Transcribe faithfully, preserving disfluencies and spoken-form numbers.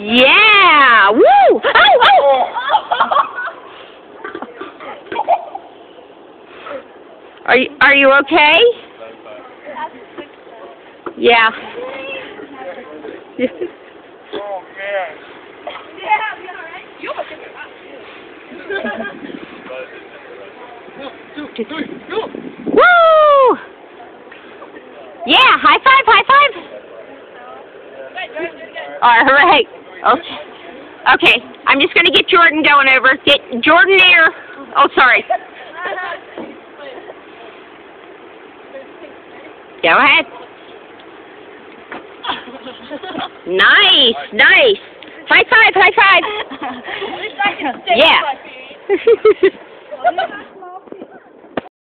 Yeah! Woo! Oh, oh! Are you, are you okay? Yeah. Oh, man. Yeah, I'll be alright. You'll look at Woo! Yeah, high five, high five. All right. Okay. Okay, I'm just going to get Jordan going over. Get Jordan there. Oh, sorry. Go ahead. Nice, nice. High five, high five. At least I can stay Yeah. on my feet.